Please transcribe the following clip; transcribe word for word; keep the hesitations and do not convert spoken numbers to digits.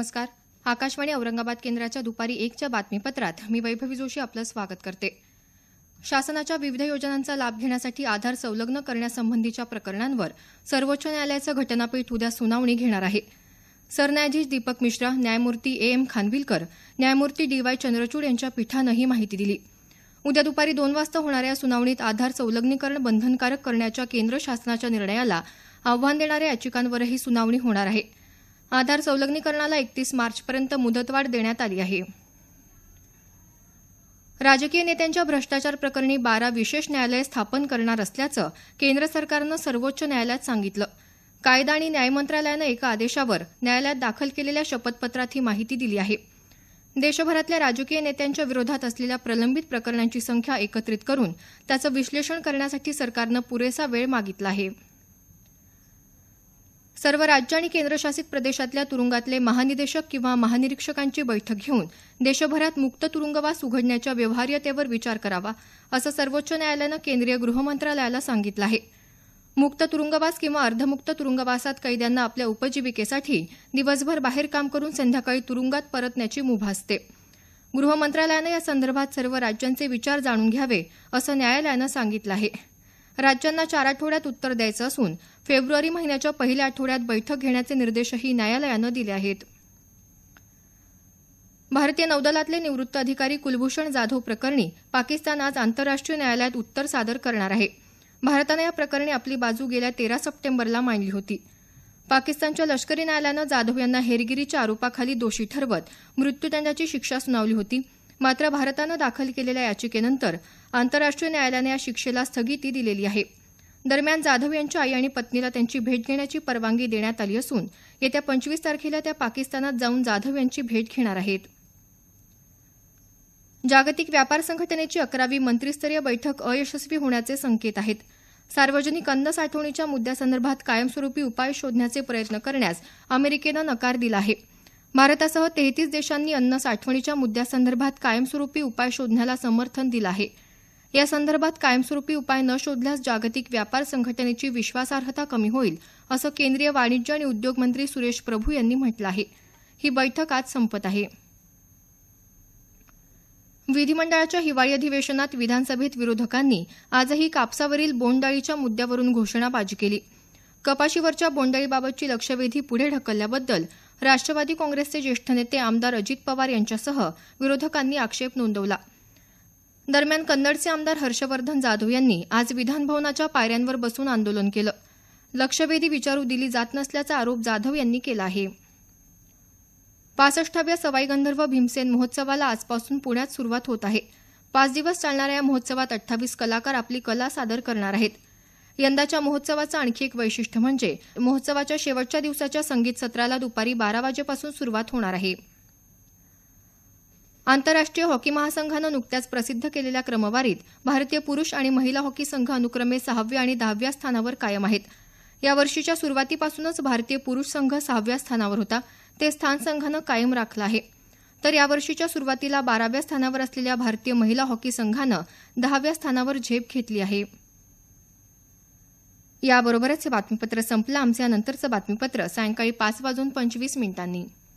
नमस्कार. आकाशवाणी औरंगाबाद केंद्राच्या दुपारी एकच्या बातमीपत्रात मी वैभवी जोशी आपलं स्वागत करते. शासनाच्या विविध योजनांचा लाभ घेण्यासाठी आधार संलग्न करण्यासंबंधीच्या प्रकरणांवर सर्वोच्च न्यायालयाचं घटनापीठ उद्या सुनावणी घेणार आहे. सरन्यायाधीश दीपक मिश्रा, न्यायमूर्ती ए एम खानविलकर, न्यायमूर्ती डी वाय चंद्रचूड यांच्या पीठानं ही माहिती दिली. उद्या दुपारी दोन वाजता होणाऱ्या या सुनावणीत आधार संलग्नीकरण बंधनकारक करण्याच्या केंद्र शासनाच्या निर्णयाला आव्हान देणाऱ्या याचिकांवरही सुनावणी होणार आहे. आधार संलग्नीकरणाला एकतीस मार्चपर्यंत मुदतवाढ देण्यात आली आहे. राजकीय नेत्यांच्या भ्रष्टाचार प्रकरणी बारा विशेष न्यायालये स्थापन करणार असल्याचं केंद्र सरकारनं सर्वोच्च न्यायालयात सांगितलं. कायदा आणि न्याय मंत्रालयानं एका आदेशावर न्यायालयात दाखल केलेल्या शपथपत्रात ही माहिती दिली आहे. देशभरातल्या राजकीय नेत्यांच्या विरोधात असलेल्या प्रलंबित प्रकरणांची संख्या एकत्रित करून त्याचं विश्लेषण करण्यासाठी सरकारनं पुरेसा वेळ मागितला आहे. सर्व राज्य आणि केंद्रशासित प्रदेशातल्या तुरुंगातले महानिदेशक किंवा महानिरीक्षकांची बैठक घेऊन देशभरात मुक्त तुरुंगवास उघडण्याच्या व्यवहार्यतेवर विचार करावा, असं सर्वोच्च न्यायालयानं केंद्रीय गृहमंत्रालयाला सांगितलं आहे. मुक्त तुरुंगवास किंवा अर्धमुक्त तुरुंगवासात कैद्यांना आपल्या उपजीविकेसाठी दिवसभर बाहेर काम करून संध्याकाळी तुरुंगात परतण्याची मुभा असते. गृहमंत्रालयानं या संदर्भात सर्व राज्यांचे विचार जाणून घ्यावे, असं न्यायालयानं सांगितलं आहे. राज्यांना चार आठवड्यात उत्तर द्यायचं असून फेब्रुवारी महिन्याच्या पहिल्या आठवड्यात बैठक घेण्याचे निर्देशही न्यायालयानं दिले आहेत. भारतीय नौदलातले निवृत्त अधिकारी कुलभूषण जाधव प्रकरणी पाकिस्तान आज आंतरराष्ट्रीय न्यायालयात उत्तर सादर करणार आहे. भारतानं या प्रकरणी आपली बाजू गेल्या तेरा सप्टेंबरला मांडली होती. पाकिस्तानच्या लष्करी न्यायालयानं जाधव यांना हेरगिरीच्या आरोपाखाली दोषी ठरवत मृत्यूदंडाची शिक्षा सुनावली होती. मात्र भारतानं दाखल केलेल्या याचिकेनंतर आंतरराष्ट्रीय न्यायालयानं या शिक्षेला स्थगिती दिलेली आहे. दरम्यान जाधव यांच्या आई आणि पत्नीला त्यांची भेट घेण्याची परवानगी देण्यात आली असून येत्या पंचवीस तारखेला त्या पाकिस्तानात जाऊन जाधव यांची भेट घेणार आहेत. जागतिक व्यापार संघटनेची अकरावी मंत्रिस्तरीय बैठक अयशस्वी होण्याचे संकेत आहेत. सार्वजनिक अन्न साठवणीच्या मुद्द्यासंदर्भात कायमस्वरूपी उपाय शोधण्याचे प्रयत्न करण्यास अमेरिकेनं नकार दिला आहे. भारतासह तेहतीस देशांनी अन्न साठवणीच्या मुद्द्यासंदर्भात कायमस्वरूपी उपाय शोधण्याला समर्थन दिलं आहे. या संदर्भात कायमस्वरूपी उपाय न शोधल्यास जागतिक व्यापार संघटनेची विश्वासार्हता कमी होईल, असं केंद्रीय वाणिज्य आणि उद्योग मंत्री सुरेश प्रभू यांनी म्हटलं आहे. ही बैठक आज संपत आहे. विधिमंडळाच्या हिवाळी अधिवेशनात विधानसभेत विरोधकांनी आजही कापसावरील बोंडअळीच्या मुद्द्यावरून घोषणाबाजी केली. कपाशीवरच्या बोंडअळीबाबतची लक्षवेधी पुढे ढकलल्याबद्दल राष्ट्रवादी काँग्रेसचे ज्येष्ठ नेते आमदार अजित पवार यांच्यासह विरोधकांनी आक्षेप नोंदवला. दरम्यान कन्नडचे आमदार हर्षवर्धन जाधव यांनी आज विधानभवनाच्या पायऱ्यांवर बसून आंदोलन केलं. लक्षवेधी विचारू दिली जात नसल्याचा आरोप जाधव यांनी केला आहे. पासष्टाव्या सवाई गंधर्व भीमसेन महोत्सवाला आजपासून पुण्यात सुरुवात होत आहे. पाच दिवस चालणाऱ्या या महोत्सवात अठ्ठावीस कलाकार आपली कला सादर करणार आहेत. यंदाच्या महोत्सवाचं आणखी एक वैशिष्ट्य म्हणजे महोत्सवाच्या शेवटच्या दिवसाच्या संगीत सत्राला दुपारी बारा वाजेपासून सुरुवात होणार आहे. आंतरराष्ट्रीय हॉकी महासंघानं नुकत्याच प्रसिद्ध केलेल्या क्रमवारीत भारतीय पुरुष आणि महिला हॉकी संघ अनुक्रमे सहाव्या आणि दहाव्या स्थानावर कायम आहेत. या वर्षीच्या सुरुवातीपासूनच भारतीय पुरुष संघ सहाव्या स्थानावर होता. ते स्थान संघानं कायम राखलं आहे. तर यावर्षीच्या सुरुवातीला बाराव्या स्थानावर असलेल्या भारतीय महिला हॉकी संघानं दहाव्या स्थानावर झेप घेतली आहे. याबरोबरच हे बातमीपत्र संपलं. आमचे यानंतरचं बातमीपत्र सायंकाळी पाच वाजून पंचवीस मिनिटांनी.